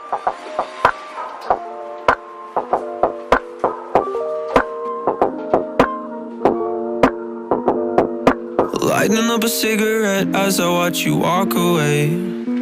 Lighting up a cigarette as I watch you walk away.